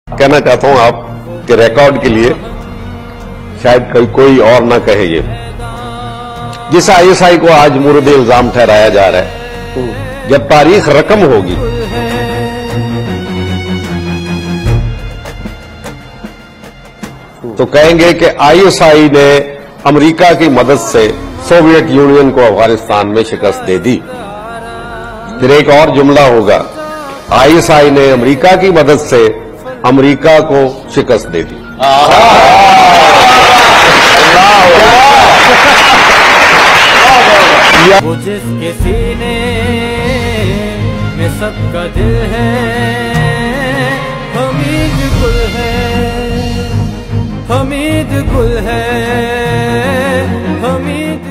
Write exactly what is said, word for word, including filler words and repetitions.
कहना चाहता हूं आप के रिकॉर्ड के लिए, शायद कोई कोई और ना कहे, ये जिस आईएसआई को आज मुर्द इल्जाम ठहराया जा रहा है, जब तारीख रकम होगी तो कहेंगे कि आईएसआई ने अमेरिका की मदद से सोवियत यूनियन को अफगानिस्तान में शिकस्त दे दी। फिर एक और जुमला होगा, आईएसआई ने अमेरिका की मदद से अमेरिका को शिकस्त दे दी। वो जिसके सीने में सबका दिल है, हमीद गुल है, हमीद गुल है, हमीद